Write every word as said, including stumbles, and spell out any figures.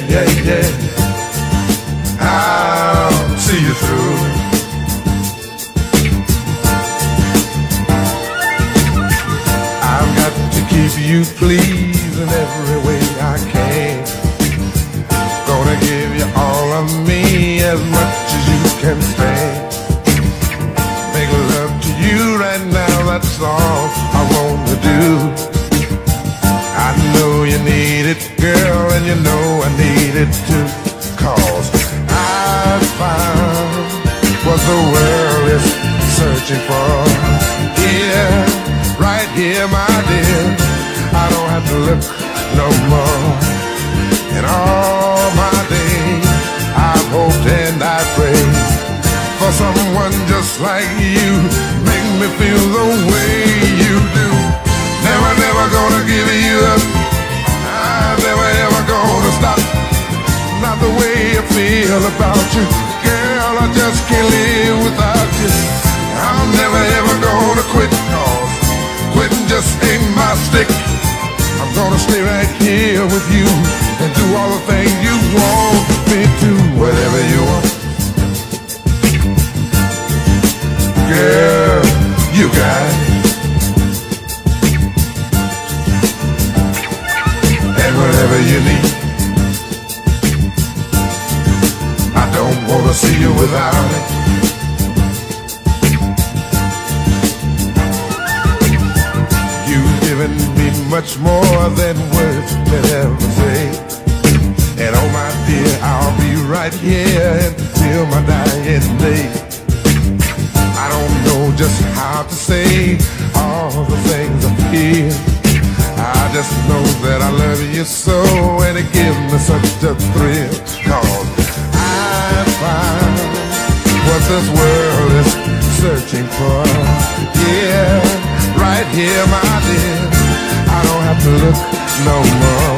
yeah, yeah. I'll see you through. I've got to keep you pleased in every way I can. Gonna give you all of me, as much as you can stand. Make love to you right now, that's all I want to do. I know you need it, girl, and you know I need it too. Cause I found what the world is searching for. Here, right here, my dear, I don't have to look no more. In all my days, I've hoped and I prayed for someone just like you. Make me feel the way you do. Never, never gonna give you up. I'm never, ever gonna stop. Not the way I feel about you, girl, I just can't live without you. I'm never, ever gonna quit, cause quitting just ain't my stick. I'm gonna stay right here with you and do all the things you want me to. Whatever you want, girl, you got it. And whatever you need, I don't wanna see you without it. You've given me much more than words can ever say. And oh my dear, I'll be right here until my dying day. I don't know just how to say all the things I feel. I just know that I love you so, and it gives me such a thrill. Cause I found what this world is searching for. Yeah, right here, my dear, I don't have to look no more.